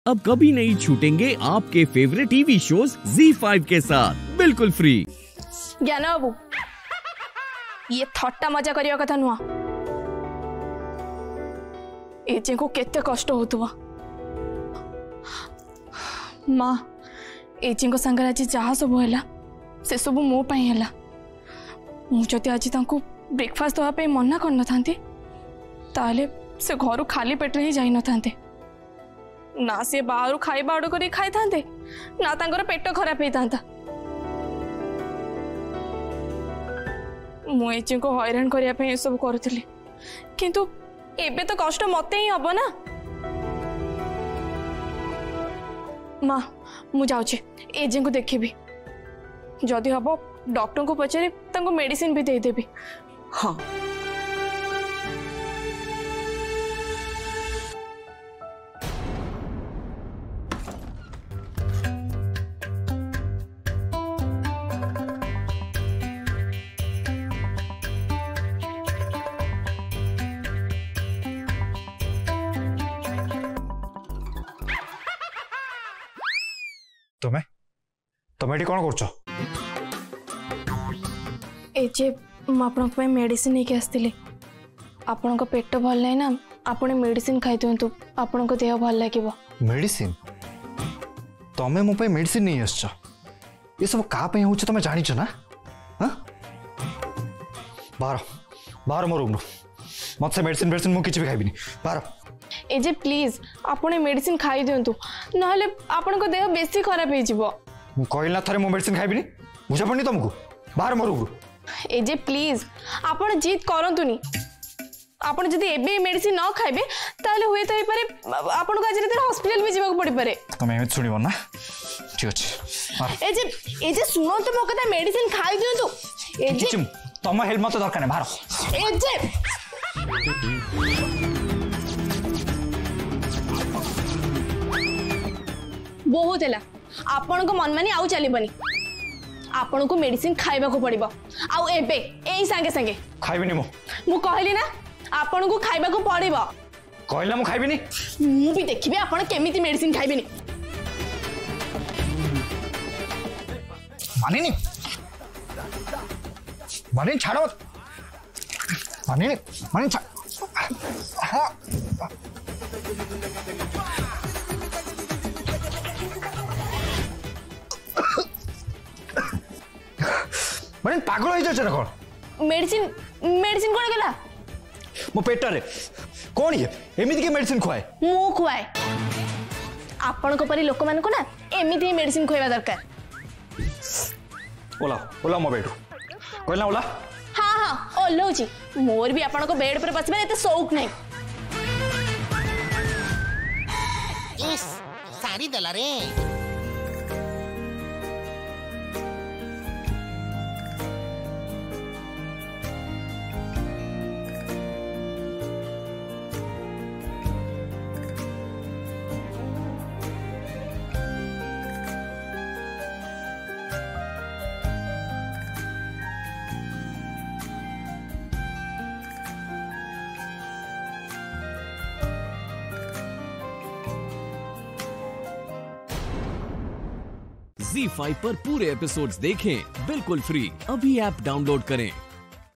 अब कभी नहीं छूटेंगे आपके फेवरेट टीवी शोज ZEE5 के साथ बिल्कुल फ्री। ज्ञान बाबू ये थट्टा मजा करिया कथा नुआ एजे को केते कष्ट होतुवा माँ एजे को संगर आज जहाँ सब हैला से सब मो पई हैला मुझे आज तांको ब्रेकफास्ट दवा पे मना कर न थांती ताले से घर खाली पेट ही जाई न थांते ना से बाहर खाइबा ऑर्डर करी खाई थांते ना तांकर पेट खराब होई थांता मु एजे को हैरान करिया पे सब करूथली किंतु एबे तो कष्ट मते ही हबो ना माँ मु जाउछे एजे को देखिबी जदि हबो डॉक्टर को पचारे तांको मेडिसिन भी दे देबी। हाँ तुम्हें तुम्हें एटी कौन कर एजे मुझे मेडिसिन नहीं आसती आपण पेट भल ना आपने मेडिसिन खाई दिंतु आपण देह भल लगे। मेडिसिन तुम्हें मो मेडिसिन नहीं आस ये सब क्या तुम जान ना हाँ बाहर बाहर मो रूम मत से मेडिसिन मेडिसिन मुझे किसी भी खाइबी बाहर एजे प्लीज आपने मेडिसिन खाई दिंतु ना आपण देह बेसी खराब हो कहल ना थे मो मेडिसिन खाइबी बुझा पड़नी तुमको बाहर मो रूम एजे प्लीज आपण जीत करंतुनी आपण जदि एबे मेडिसिन न खाइबे ताले होय तई पारे आपण को आज रात हॉस्पिटल भी जीवा पड़ी पारे तुम एमत सुनिबो ना ठीक अछि एजे सुनो तो मो कथा मेडिसिन खाई दियंतु एजे तुम हेल्प मत दरकार नै बाहर एजे बहुत है आपण को मन मानी आउ चलबनी आपण को मेडिसिन खाइबा को पड़िबो आउ एबे एई संगे संगे खाइबिनी मु कहली ना आपण को खाइबा को पड़िबो कहला मु खाइबिनी मु भी देखिबे आपण केमिति मेडिसिन खाइबिनी मानिनी मानिनी छाड़ो मानिनी मानिनी हां माने पागल हो जाछ ना कोन मेडिसिन मेडिसिन कोन गेला मो पेट रे कोन ये एमिति के मेडिसिन खुआए मु खुआए आपण को परी लोक मान को ना एमिति ही मेडिसिन खुआवा दरकार ओला ओला मो बेड कहला ओला हां हां ओलौची मोर भी आपण को बेड पर बसबे एते शौक नहीं इस सारी दला रे ZEE5 पर पूरे एपिसोड्स देखें बिल्कुल फ्री। अभी ऐप डाउनलोड करें।